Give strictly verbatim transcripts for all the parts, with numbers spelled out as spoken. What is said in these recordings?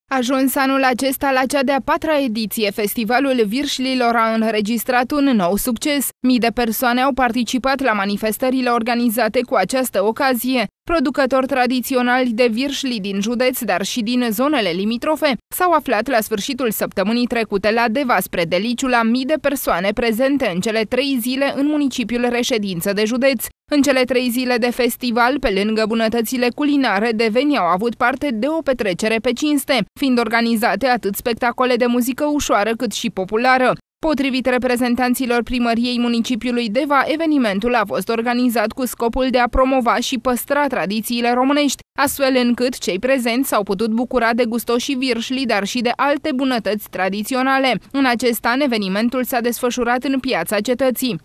Ajuns anul acesta la cea de-a patra ediție, festivalul Virșlilor a înregistrat un nou succes. Mii de persoane au participat la manifestările organizate cu această ocazie. Producători tradiționali de virșli din județ, dar și din zonele limitrofe, s-au aflat la sfârșitul săptămânii trecute la Deva, spre deliciul a mii de persoane prezente în cele trei zile în municipiul reședință de județ. În cele trei zile de festival, pe lângă bunătățile culinare, devenii au avut parte de o petrecere pe cinste, fiind organizate atât spectacole de muzică ușoară cât și populară. Potrivit reprezentanților primăriei municipiului Deva, evenimentul a fost organizat cu scopul de a promova și păstra tradițiile românești, astfel încât cei prezenți s-au putut bucura de gustoșii virșli, dar și de alte bunătăți tradiționale. În acest an, evenimentul s-a desfășurat în Piața Cetății.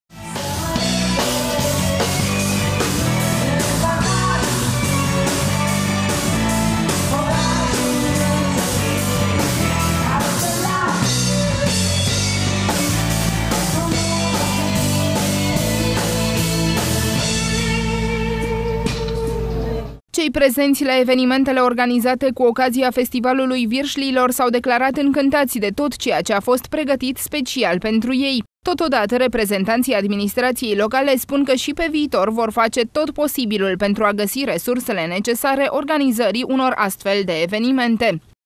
Cei prezenți la evenimentele organizate cu ocazia Festivalului Virșlilor s-au declarat încântați de tot ceea ce a fost pregătit special pentru ei. Totodată, reprezentanții administrației locale spun că și pe viitor vor face tot posibilul pentru a găsi resursele necesare organizării unor astfel de evenimente.